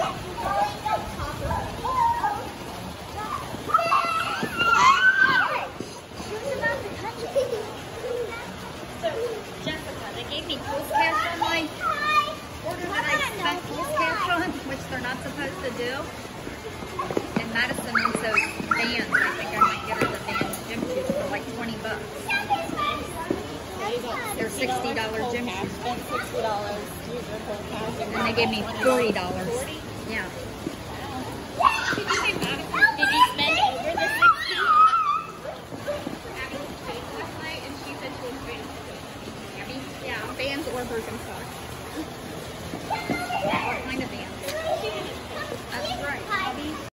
Jessica, they gave me post cash on my order that I spent post cash on, which they're not supposed to do. And Madison wants those Vans. I think I might get her the Vans gym shoes for like 20 bucks. They're $60 gym shoes. Spent $60. Use your full cash. And they gave me $40. Yeah. She gave me